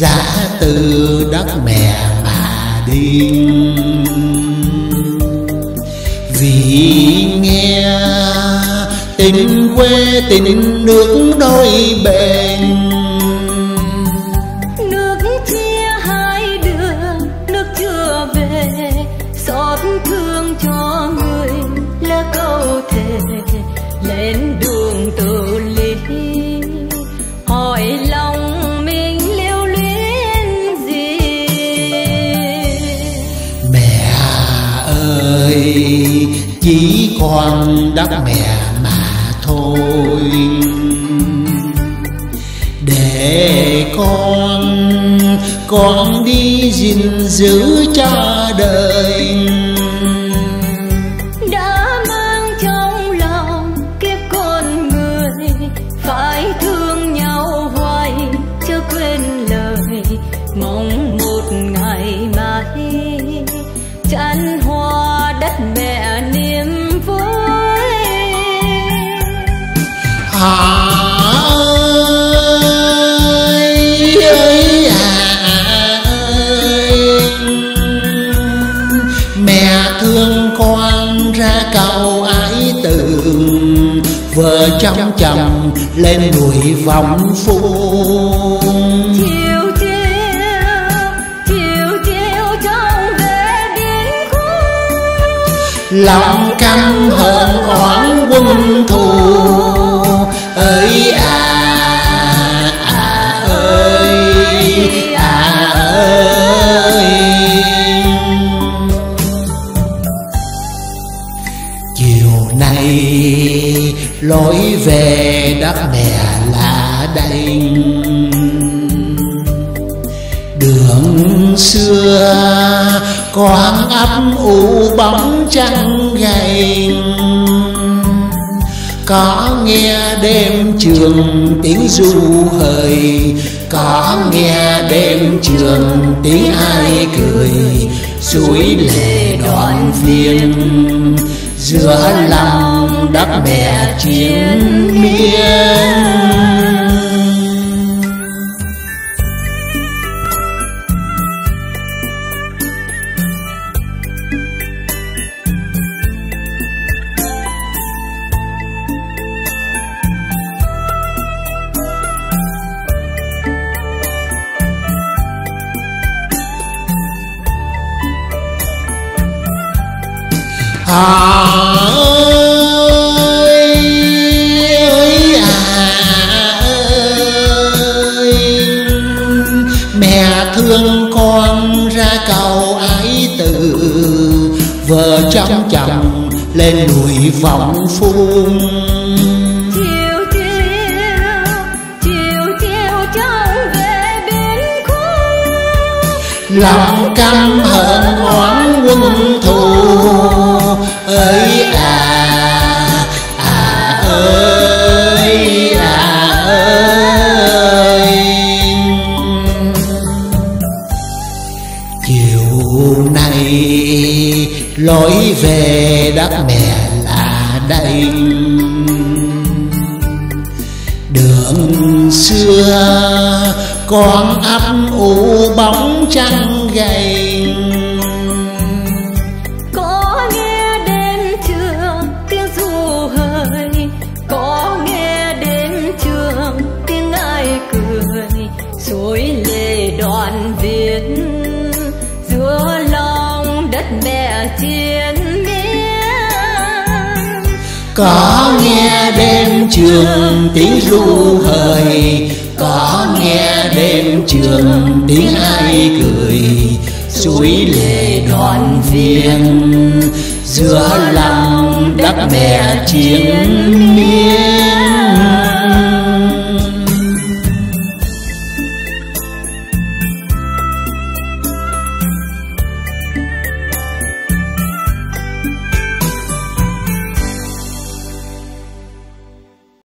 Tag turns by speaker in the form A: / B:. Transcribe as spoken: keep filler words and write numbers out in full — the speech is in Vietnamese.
A: giá từ đất mẹ mà đi. Vì nghe tình quê tình nước đôi bên,
B: nước chia hai đường nước chưa về, xót thương cho người là câu thề lên đường tự lý. Hỏi lòng mình lưu luyến gì?
A: Mẹ ơi chỉ còn đất mẹ mà thôi, để con con đi gìn giữ cho đời.
B: Đã mang trong lòng kiếp con người, phải thương nhau hoài chưa quên lời, mong một ngày mai chăn hoa đất mẹ niềm vui.
A: À ơi, ơi à ơi, mẹ thương con ra cầu ái từ, vợ chồng chồng lên núi vòng phu.
B: Chiều chiều chiều chiều trong về biển khơi,
A: lòng căm hờn oán quân thù. Ơi à à ơi à ơi, chiều nay lối về đất mẹ là đây. Đường xưa con ấp u bóng trăng gầy, có nghe đêm trường tiếng ru hời, có nghe đêm trường tiếng ai cười. Suối lệ đoạn viên giữa lòng đất mẹ chiến miên. À ơi, ơi à ơi, mẹ thương con ra cầu ái từ, vợ chồng chồng lên núi vòng phun.
B: chiều chiều chiều chiều trong về biển khơi,
A: lòng căm hờn oán quân thù. Ơi à à ơi à ơi, chiều nay lối về đất mẹ là đây. Đường xưa con ấp u bóng trăng gầy,
B: có nghe đến trường tiếng ru hời, có nghe đến trường tiếng ai cười. Suối lệ đoạn viên giữa lòng đất mẹ chiến miên,
A: có nghe đêm trường tiếng ru hời, có nghe đêm trường tiếng ai cười. Suối lệ đoạn viên giữa lòng đất mẹ chiến miên.